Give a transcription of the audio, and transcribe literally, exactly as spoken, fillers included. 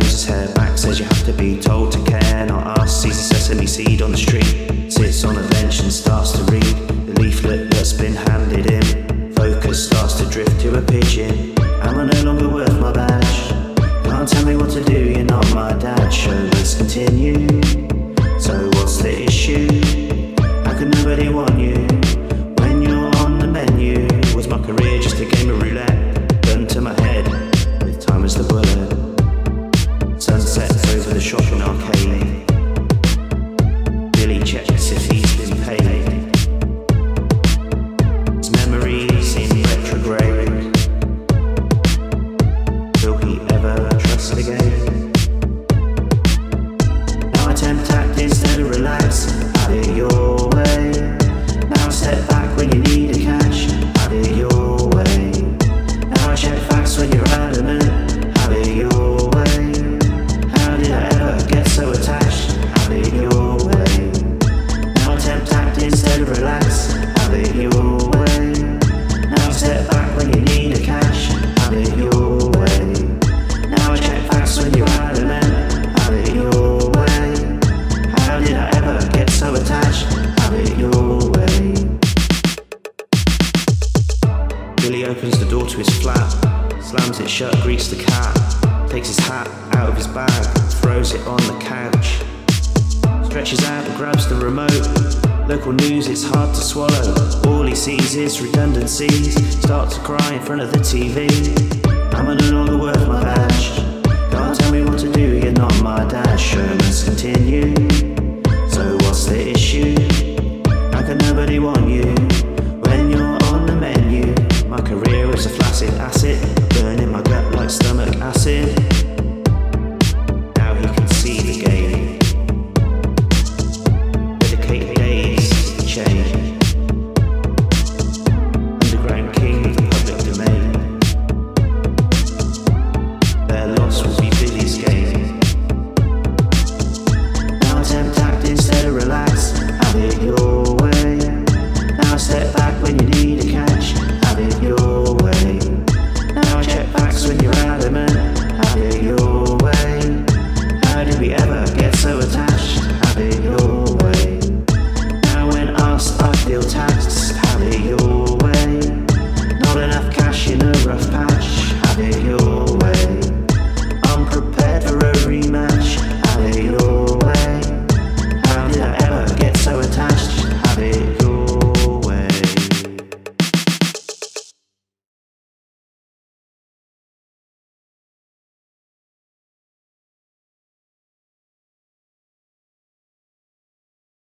throws his hair back, says you have to be told to care, not ask. Sees a sesame seed on the street, sits on a bench and starts to read the leaflet that's been handed in. Focus starts to drift to a pigeon. Am I no longer worth my badge? Can't tell me what to do, you're not my dad. Show must continue. So what's the issue? How could nobody want you when you're on the menu? Was my career just a game of roulette? Gun to my head, with time as the bullet. Sunsets over the shopping arcade. Billy checks if he's been paid. His memories in retrograde. Will he ever trust again? Now I tempt act instead of relax. Have it your way. Now I step back when you need a catch. Have it your way. Now I check facts when you're adamant. Have it your way. How did I ever get so attached? Have it your way. Now I tempt act instead of relax. Have it your way. Now I step back when you need a catch. Have it your way. Now I check facts when you're adamant. Have it your way. How did I ever get so attached? Have it your way. Billy opens the door to his flat, slams it shut, greets the cat, takes his hat out of his bag, throws it on the couch, stretches out and grabs the remote. Local news, it's hard to swallow. All he sees is redundancies. Starts to cry in front of the T V. Am I no longer worth my badge? Can't tell me what to do, you're not my dad. Show must continue.